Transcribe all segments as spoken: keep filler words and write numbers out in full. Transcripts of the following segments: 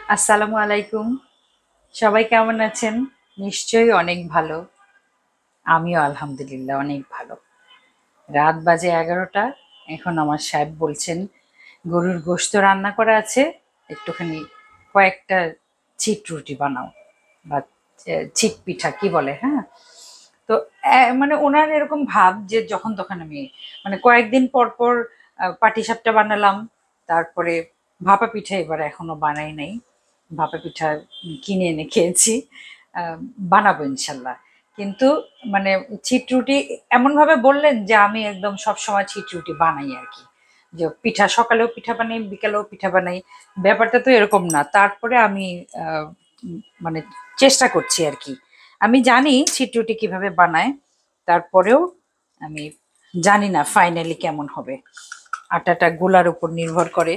আসসালামু আলাইকুম। সবাই কেমন আছেন? নিশ্চয়ই অনেক ভালো। আমিও আলহামদুলিল্লাহ অনেক ভালো। রাত বাজে এগারোটা। এখন আমার সাহেব বলছেন গরুর গোশত রান্না করা আছে, একটুখানি কয়েকটা চিট রুটি বানাও বা এ চিট পিঠা কি বলে, হ্যাঁ? তো অ্যা মানে উনার এরকম ভাব যে যখন তখন আমি মানে কয়েকদিন পর, পর আ পাটিসাপটা বানালাম। তারপরে ভাপা পিঠা এবার এখনো বানাই নাই। ভাপা পিঠা উম কিনে এনে খেয়েছি। আ বানাবো ইনশাল্লাহ। কিন্তু মানে ছিটরুটি এমনভাবে বললেন যে আমি একদম সবসময় ছিটরুটি বানাই আরকি। যে পিঠা সকালেও পিঠা বানাই, বিকালেও পিঠা বানাই। ব্যাপারটা তো এরকম না। তারপরে আমি আ উম মানে চেষ্টা করছি আরকি। আমি জানি ছিটরুটি কিভাবে বানায়। তারপরেও আমি জানি না ফাইনালি কেমন হবে। আটাটা গোলার উপর নির্ভর করে।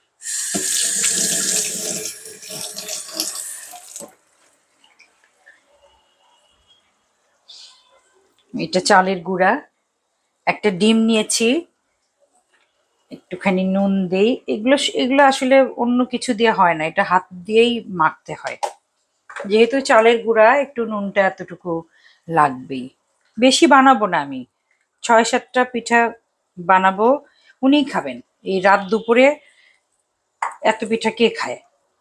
এটা চালের গুঁড়া, একটা ডিম নিয়েছি, একটুখানি নুন দেই। এগুলো স এগুলো আসলে অন্য কিছু দিয়ে হয় না। এটা হাত দিয়েই মাখতে হয়। যেহেতু চালের গুঁড়া একটু নুনটা এতটুকু লাগবেই। বেশি বানাবো না আমি। ছয় সাত টা পিঠা বানাবো। উনিই খাবেন। এই রাত দুপুরে এত পিঠা কে খায়?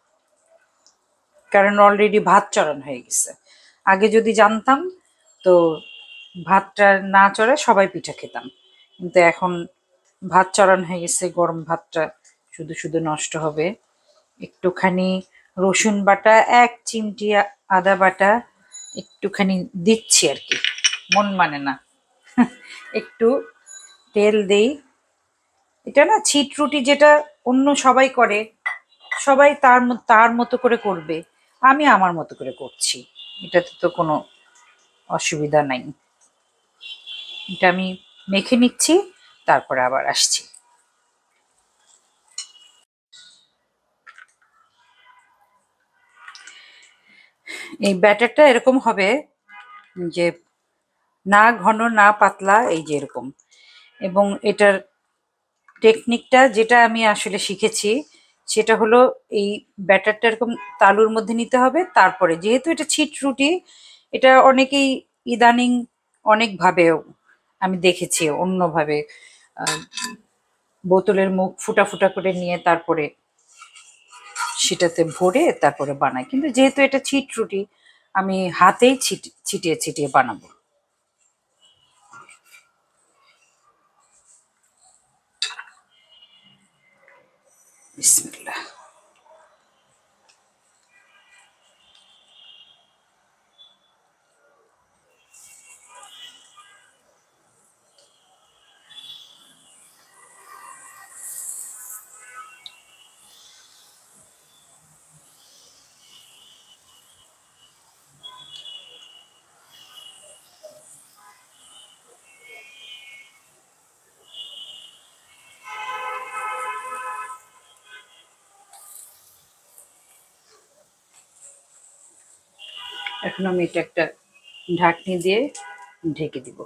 কারণ অলরেডি ভাত চড়ানো হয়ে গেছে। আগে যদি জানতাম তো ভাতটা না চড়ায় সবাই পিঠা খেতাম। কিন্তু এখন ভাত চড়ানো হয়ে গেছে, গরম ভাতটা শুধু, শুধু নষ্ট হবে। একটুখানি রসুন বাটা, এক চিমটি আ আদা বাটা একটুখানি দিচ্ছি আরকি। মন মানে না। একটু তেল দেই। এটা না ছিটরুটি যেটা অন্য সবাই করে, সবাই তার ম তার মতো করে করবে। আমি আমার মতো করে করছি। এটাতে তো কোনো অসুবিধা নাই। এটা আমি মেখে নিচ্ছি, তারপরে আবার আসছি। এই ব্যাটারটা এরকম হবে যে না ঘন না পাতলা, এই যে এরকম। এবং এটার টেকনিকটা যেটা আমি আসলে শিখেছি সেটা হলো এই ব্যাটারটা এরকম তালুর মধ্যে নিতে হবে। তারপরে যেহেতু এটা ছিটরুটি, এটা অনেকেই ইদানিং অনেকভাবেও আমি দেখেছি অন্যভাবে আ বোতলের মুখ ফুটা, ফুটা করে নিয়ে তারপরে সেটাতে ভরে তারপরে বানাই। কিন্তু যেহেতু এটা ছিটরুটি, আমি হাতেই ছিট ছিটিয়ে, ছিটিয়ে বানাবো। বিসমিল্লাহ। এখন আমি এটা একটা ঢাকনি দিয়ে ঢেকে দিব।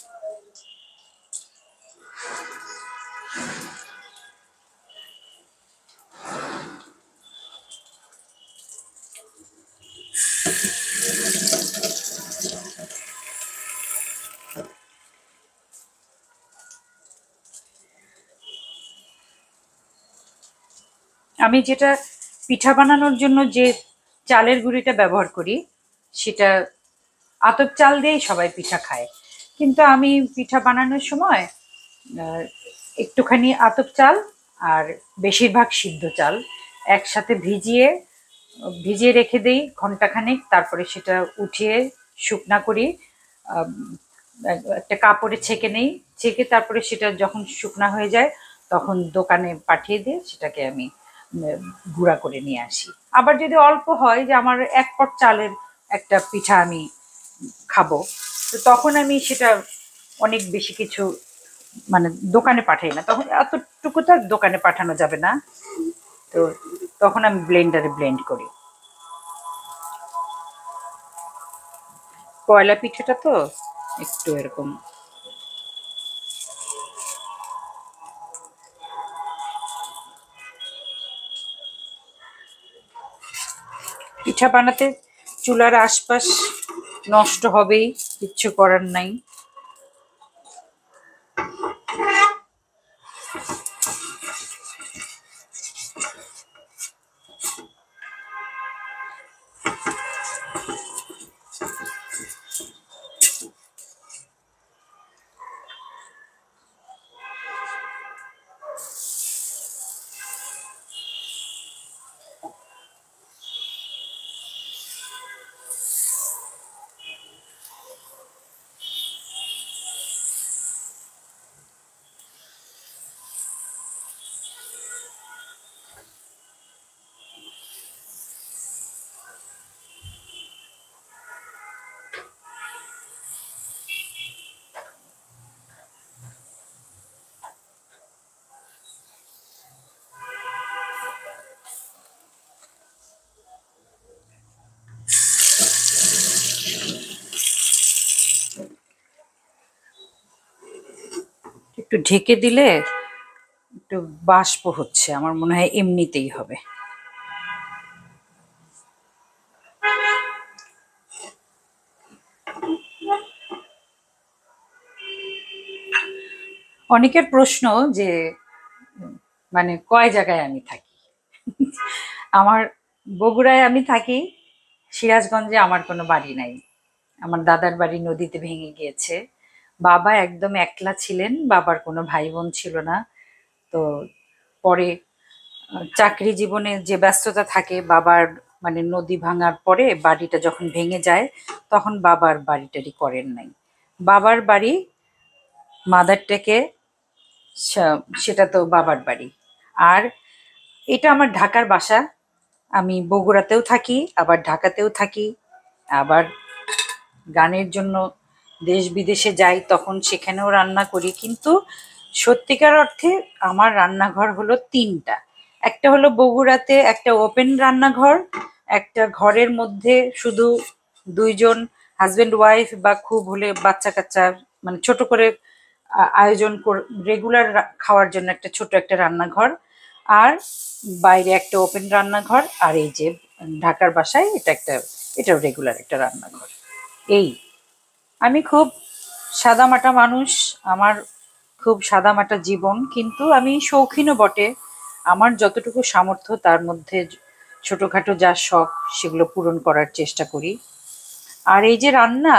আমি যেটা পিঠা বানানোর জন্য যে চালের গুঁড়িটা ব্যবহার করি সেটা আতপ চাল দিয়েই সবাই পিঠা খায়। কিন্তু আমি পিঠা বানানোর সময় আ একটুখানি আতপ চাল আর বেশিরভাগ সিদ্ধ চাল একসাথে ভিজিয়ে ভিজিয়ে রেখে দেই ঘন্টাখানেক। তারপরে সেটা উঠিয়ে শুকনা করি। আম এক একটা কাপড়ে ছেঁকে নেই। ছেঁকে তারপরে সেটা যখন শুকনা হয়ে যায় তখন দোকানে পাঠিয়ে দিয়ে সেটাকে আমি উম গুঁড়া করে নিয়ে আসি। আবার যদি অল্প হয় যে আমার এক পট চালের একটা পিঠা আমি খাবো, তো তখন আমি সেটা অনেক বেশি কিছু মানে দোকানে পাঠাই না। তখন এতটুকু তো আর দোকানে পাঠানো যাবে না। তো তখন আমি ব্লেন্ডারে ব্লেন্ড করি। পয়লা পিঠাটা তো একটু এরকম পিঠা বানাতে চুলার আশপাশ নষ্ট হবেই, কিচ্ছু করার নাই। একটু ঢেকে দিলে একটু বাষ্প হচ্ছে, আমার মনে হয় এমনিতেই হবে। অনেকের প্রশ্ন যে মানে কয় জায়গায় আমি থাকি। আমার বগুড়ায় আমি থাকি, সিরাজগঞ্জে আমার কোনো বাড়ি নাই। আমার দাদার বাড়ি নদীতে ভেঙে গিয়েছে। বাবা একদম একলা ছিলেন, বাবার কোনো ভাই বোন ছিল না। তো পরে চাকরি জীবনে যে ব্যস্ততা থাকে, বাবার মানে নদী ভাঙার পরে বাড়িটা যখন ভেঙে যায়, তখন বাবার বাড়িটারি করেন নাই। বাবার বাড়ি মাদার টেকে, সেটা তো বাবার বাড়ি। আর এটা আমার ঢাকার বাসা। আমি বগুড়াতেও থাকি, আবার ঢাকাতেও থাকি, আবার গানের জন্য দেশ বিদেশে যাই, তখন সেখানেও রান্না করি। কিন্তু সত্যিকার অর্থে আমার রান্নাঘর হলো তিনটা। একটা হলো বগুড়াতে একটা ওপেন রান্নাঘর, একটা ঘরের মধ্যে শুধু দুইজন হাজবেন্ড ওয়াইফ বা খুব হলে বাচ্চা কাচ্চা মানে ছোট করে আয়োজন রেগুলার খাওয়ার জন্য একটা ছোট একটা রান্নাঘর, আর বাইরে একটা ওপেন রান্নাঘর, আর এই যে ঢাকার বাসায় এটা একটা, এটাও রেগুলার একটা রান্নাঘর। এই আমি খুব সাদামাটা মানুষ, আমার খুব সাদামাটা জীবন, কিন্তু আমি শৌখিনও বটে। আমার যতটুকু সামর্থ্য তার মধ্যে ছোটোখাটো যা শখ সেগুলো পূরণ করার চেষ্টা করি। আর এই যে রান্না,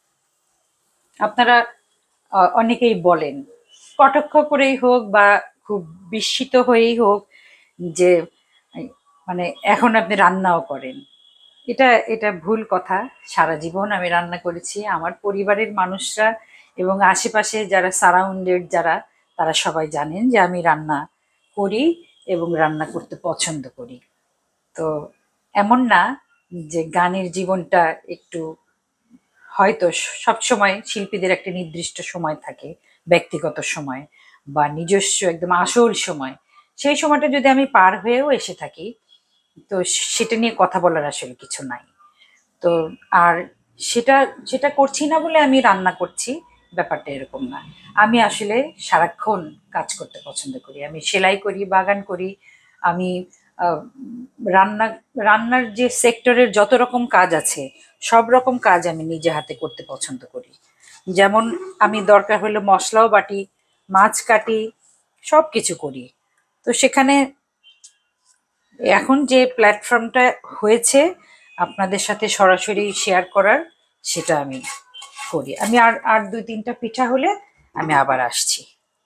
আপনারা অনেকেই বলেন কটাক্ষ করেই হোক বা খুব বিস্মিত হয়েই হোক যে মানে এখন আপনি রান্নাও করেন। এটা এটা ভুল কথা। সারা জীবন আমি রান্না করেছি। আমার পরিবারের মানুষরা এবং আশেপাশে যারা সারাউন্ডেড যারা, তারা সবাই জানেন যে আমি রান্না করি এবং রান্না করতে পছন্দ করি। তো এমন না যে গানের জীবনটা একটু, হয়তো সবসময় শিল্পীদের একটা নির্দিষ্ট সময় থাকে, ব্যক্তিগত সময় বা নিজস্ব একদম আসল সময়, সেই সময়টা যদি আমি পার হয়েও এসে থাকি, তো সেটা নিয়ে কথা বলার আসলে কিছু নাই। তো আর সেটা সেটা করছি না বলে আমি রান্না করছি, ব্যাপারটা এরকম না। আমি আসলে সারাক্ষণ কাজ করতে পছন্দ করি। আমি সেলাই করি, বাগান করি, আমি রান্না রান্নার যে সেক্টরের যত রকম কাজ আছে সব রকম কাজ আমি নিজে হাতে করতে পছন্দ করি। যেমন আমি দরকার হলে মশলাও বাটি, মাছ কাটি, সব কিছু করি। তো সেখানে এখন যে প্ল্যাটফর্মটা হয়েছে আপনাদের সাথে সরাসরি শেয়ার করার, সেটা আমি করি। আমি আর আর দুই তিনটা পিঠা হলে আমি আবার আসছি।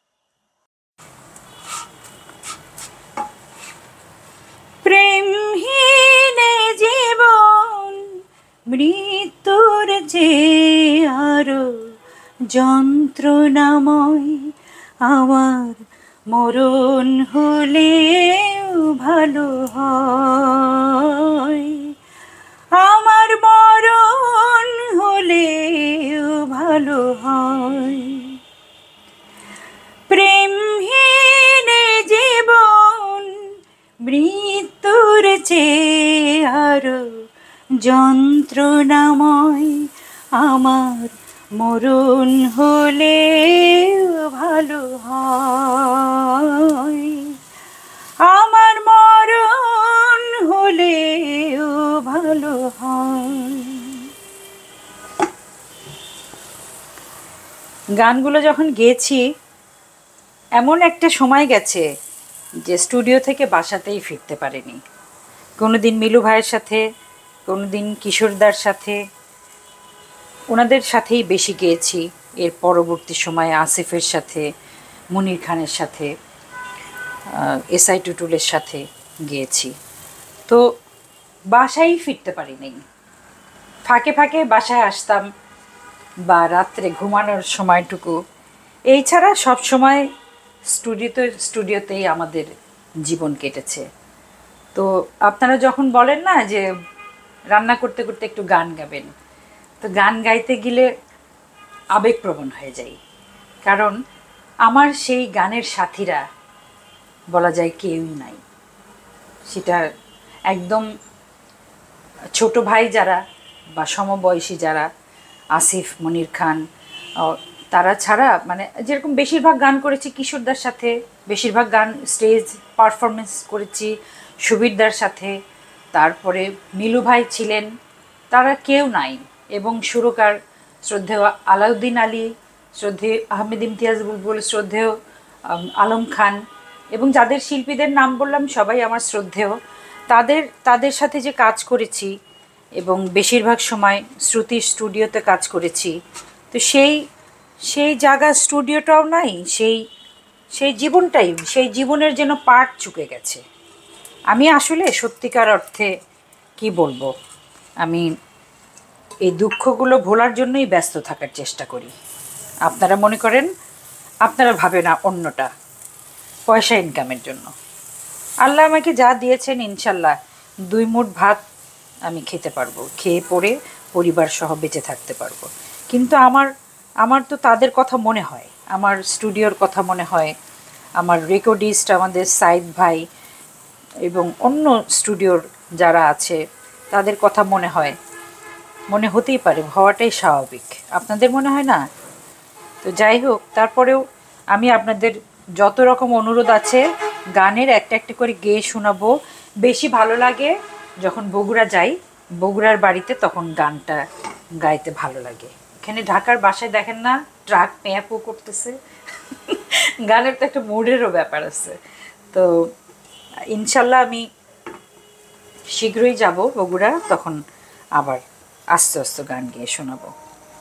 প্রেমহীন জীবন মৃত্যুর যে আরো যন্ত্রণাময়, আমার মরণ হলেও ভালো হয়, আমার মরণ হলেও ভালো হয়। প্রেমহীন জীবন মৃত্যুর চেয়ে আরো যন্ত্রণাময়, আমার মরণ হলেও ভালো হয়, আমার মরণ হলেও ভালো গানগুলো যখন গেয়েছি এমন একটা সময় গেছে যে স্টুডিও থেকে বাসাতেই ফিরতে পারিনি। কোনো দিন মিলু ভাইয়ের সাথে, কোনো দিন কিশোরদার সাথে, ওনাদের সাথেই বেশি গেয়েছি। এর পরবর্তী সময়ে আসিফের সাথে, মুনির খানের সাথে, এসআই টুটুলের সাথে গিয়েছি। তো বাসায় ফিরতে পারিনি। ফাঁকে ফাঁকে বাসায় আসতাম বা রাত্রে ঘুমানোর সময়টুকু, এই ছাড়া সবসময় স্টুডিওতে স্টুডিওতেই আমাদের জীবন কেটেছে। তো আপনারা যখন বলেন না যে রান্না করতে করতে একটু গান গাবেন, তো গান গাইতে গেলে আবেগপ্রবণ হয়ে যাই। কারণ আমার সেই গানের সাথীরা বলা যায় কেউই নাই। সেটা একদম ছোট ভাই যারা বা সমবয়সী যারা, আসিফ, মনির খান, তারা ছাড়া মানে যেরকম বেশিরভাগ গান করেছি কিশোরদার সাথে, বেশিরভাগ গান স্টেজ পারফরমেন্স করেছি সুবীরদার সাথে, তারপরে মিলু ভাই ছিলেন, তারা কেউ নাই। এবং সুরকার শ্রদ্ধেয় আলাউদ্দিন আলী, শ্রদ্ধেয় আহমেদ ইমতিয়াজ বুলবুল, শ্রদ্ধেয় আলম খান, এবং যাদের শিল্পীদের নাম বললাম সবাই আমার শ্রদ্ধেয়। তাদের তাদের সাথে যে কাজ করেছি এবং বেশিরভাগ সময় শ্রুতি স্টুডিওতে কাজ করেছি, তো সেই সেই জায়গা স্টুডিওটাও নাই, সেই সেই জীবনটাই, সেই জীবনের যেন পার্ট চুকে গেছে। আমি আসলে সত্যিকার অর্থে কি বলবো, আমি এই দুঃখগুলো ভোলার জন্যই ব্যস্ত থাকার চেষ্টা করি। আপনারা মনে করেন, আপনারা ভাবেন না অন্যটা, পয়সা ইনকামের জন্য। আল্লাহ আমাকে যা দিয়েছেন ইনশাল্লাহ দুই মুঠ ভাত আমি খেতে পারবো, খেয়ে পরে পরিবার সহ বেঁচে থাকতে পারবো। কিন্তু আমার আমার তো তাদের কথা মনে হয়, আমার স্টুডিওর কথা মনে হয়, আমার রেকর্ডিস্ট আমাদের সাইদ ভাই এবং অন্য স্টুডিওর যারা আছে তাদের কথা মনে হয়। মনে হতেই পারে, হওয়াটাই স্বাভাবিক। আপনাদের মনে হয় না? তো যাই হোক, তারপরেও আমি আপনাদের যত রকম অনুরোধ আছে গানের একটা একটা করে গেয়ে শোনাবো। বেশি ভালো লাগে যখন বগুড়া যাই, বগুড়ার বাড়িতে, তখন গানটা গাইতে ভালো লাগে। এখানে ঢাকার বাসায় দেখেন না ট্রাক পেঁয়াপো করতেছে, গানের তো একটা মুডেরও ব্যাপার আছে। তো ইনশাল্লাহ আমি শীঘ্রই যাব বগুড়া, তখন আবার আস্তে আস্তে গান গেয়ে শোনাবো।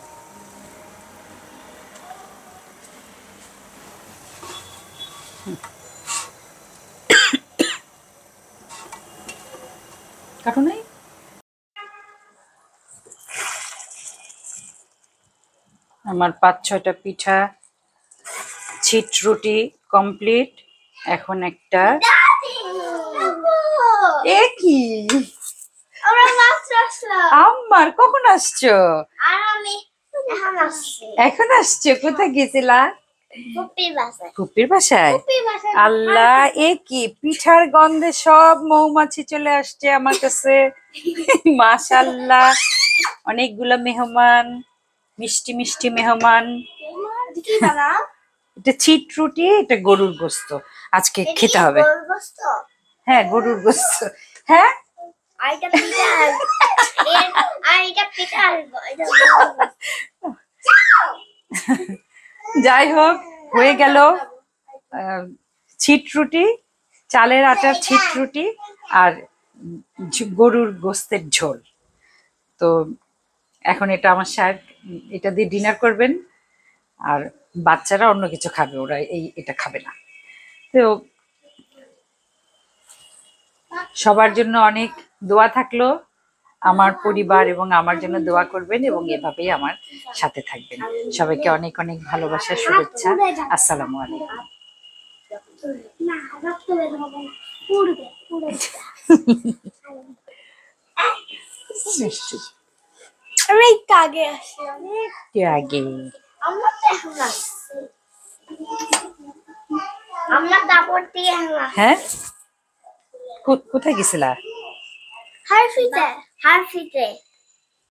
কারণ নাই আমার পাঁচ ছয়টা পিঠা, ছিট রুটি কমপ্লিট। এখন একটা এ কি আমার কখন আসছো? এখন আসছো? কোথায় গেছিলা? ফুপির বাসায়। আল্লাহ, এ কি পিঠার গন্ধে সব মৌমাছি চলে আসছে আমার কাছে। মাশাআল্লাহ, অনেকগুলা মেহমান, মিষ্টি মিষ্টি মেহমান। এটা ছিট রুটি, এটা গরুর গোস্ত, আজকে খেতে হবে। হ্যাঁ, গরুর গোস্ত। হ্যাঁ, যাই হোক, হয়ে গেল ছিট রুটি, চালের আটার ছিট রুটি আর গরুর গোস্তের ঝোল। তো এখন এটা আমার সাহেব এটা দিয়ে ডিনার করবেন, আর বাচ্চারা অন্য কিছু খাবে, ওরা এই এটা খাবে না। তো সবার জন্য অনেক দোয়া থাকলো, আমার পরিবার এবং আমার জন্য দোয়া করবেন এবং এভাবেই আমার সাথে থাকবেন। সবাইকে অনেক অনেক ভালোবাসা, শুভেচ্ছা। আসসালামু আলাইকুম। আমি একটু আগে আসি, একটু আগে আমরা তো এখন আসছি, আমরা তারপর থেকে এখন আসছি। হ্যাঁ, কোথায় গেছিলা? হারফিতে হারফিতে